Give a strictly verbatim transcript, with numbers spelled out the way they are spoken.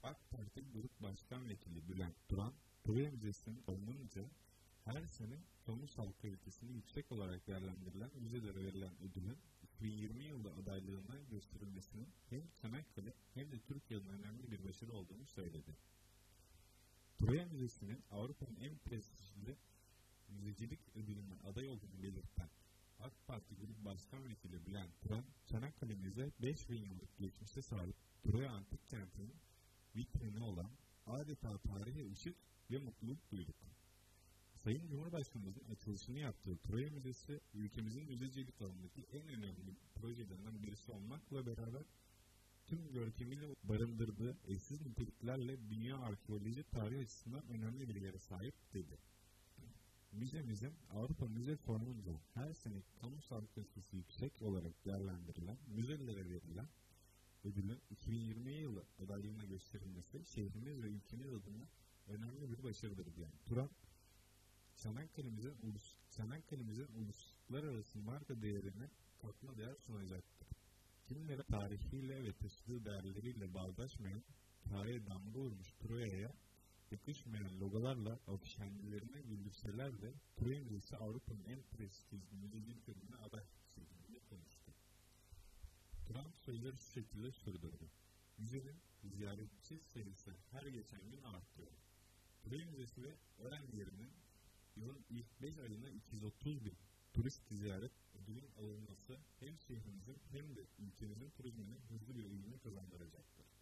AK Parti Grup Başkan Vekili Bülent Turan, Troya Müzesi'nin alınınca her sene kamusal kalitesini yüksek olarak değerlendirilen müzelere verilen ödülün iki bin yirmi yılı adaylığına gösterilmesinin hem Çanakkale hem de Türkiye'nin önemli bir başarı olduğunu söyledi. Troya Müzesi'nin Avrupa'nın en prestijli müzecilik ödülüne aday olduğunu belirten AK Parti Grup Başkan Vekili Bülent Turan, Çanakkale Müze beş bin yıllık geçmişe sahip Troya Antik Kenti'nin vitrini olan adeta tarihe ışık ve mutluluk duyduk. Sayın Cumhurbaşkanımızın açılışını yaptığı Troya Müzesi, ülkemizin müzecilik alanındaki en önemli projelerinden birisi olmakla beraber tüm görkemiyle barındırdığı eşsiz niteliklerle dünya arkeoloji tarihi açısından önemli bir yere sahip dedi. Müzemizin Avrupa Müze Forumu'nda her sene kamusal kalitesi yüksek olarak değerlendirilen müzelere verilen ödülün iki bin yirmi yılı adaylığına gösterilmesi şehrimiz ve ülkemiz adına önemli bir başarıdır diyen Turan, Çanakkale'mizin ulus, Çanakkale'mizin uluslararası marka değerine katma değer sunacaktır. Kimlere tarihiyle ve taşıdığı değerleriyle bağdaşmayan, tarihe damga vurmuş Troya'ya yakışmayan logolarla afişenlilerine güldürseler de Troya Müzesi Avrupa'nın en prestijli müzecilik ödülüne aday şeklinde konuştu. Turan sözleri şu şekilde sürdürdü. Müzenin ziyaretçi sayısı her geçen gün artıyor. Troya Müzesi ve Ören yerinin yılın ilk beş ayında iki yüz otuz bin turist ziyaret ödülün alınması hem şehrimizin hem de ülkemizin turizmine hızlı bir ivme kazandıracaktır.